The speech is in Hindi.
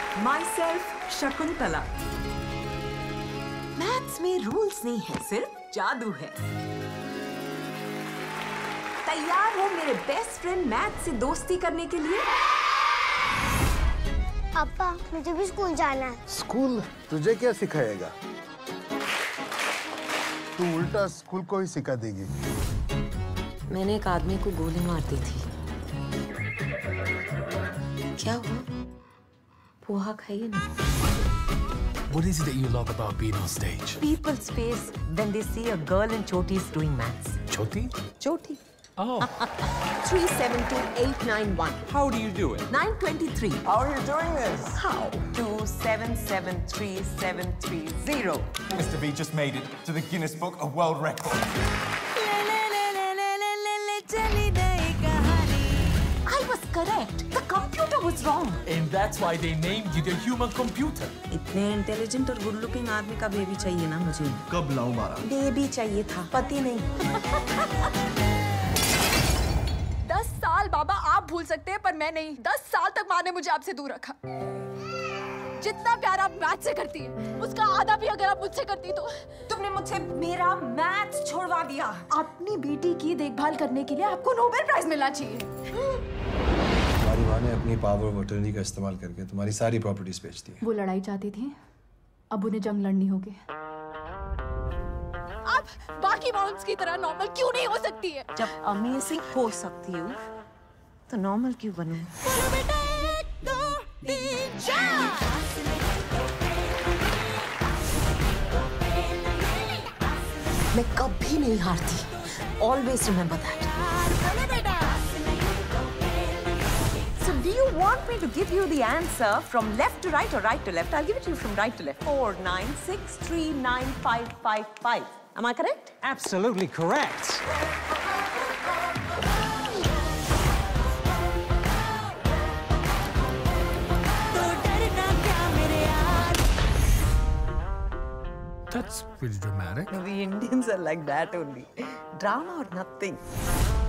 myself शकुंतला। मैथ्स में रूल्स नहीं है, सिर्फ जादू है। तैयार हो मेरे बेस्ट फ्रेंड मैथ्स से दोस्ती करने के लिए? पापा, मुझे भी स्कूल जाना है। स्कूल तुझे क्या सिखाएगा? तू उल्टा स्कूल को ही सिखा देगी। मैंने एक आदमी को गोली मार दी थी। क्या हुआ? पोहा खाइए ना। What is it that you love about being on stage? People's face when they see a girl in chotis doing maths. Choti? Choti. Oh. 372,891. How do you do it? 923. How are you doing this? How? 2773730. Mr. V just made it to the Guinness Book of World Records. I was correct. The computer was wrong. And that's why they named you the human computer. इतने इंटेलिजेंट और गुड लुकिंग आदमी का बेबी चाहिए ना मुझे। कब लाऊं बारा? बेबी चाहिए था, पति नहीं। 10 साल बाबा आप भूल सकते हैं पर मैं नहीं। 10 साल तक माँ ने मुझे आपसे दूर रखा। जितना प्यार आप मैथ से करती है, उसका आधा भी अगर आप मुझसे करती तो। तुमने मुझसे मेरा मैथ्स छुड़वा दिया। अपनी बेटी की देखभाल करने के लिए आपको नोबेल प्राइज मिलना चाहिए। तुम्हारी माँ ने अपनी पावर ऑफ अटॉर्नी का इस्तेमाल करके तुम्हारी सारी प्रॉपर्टीज बेच दी। वो लड़ाई चाहती थी, अब उन्हें जंग लड़नी होगी। आप बाकी माउंट्स की तरह नॉर्मल क्यों नहीं हो सकती है? जब अमेजिंग हो सकती हूँ, तो नॉर्मल क्यों बनूं? मैं कभी नहीं हारती। Always remember that. So do you want me to give you the answer from left to right or right to left? I'll give it to you from right to left. 496395555. Am I correct? Absolutely correct. That's pretty dramatic. We Indians are like that only. Drama or nothing.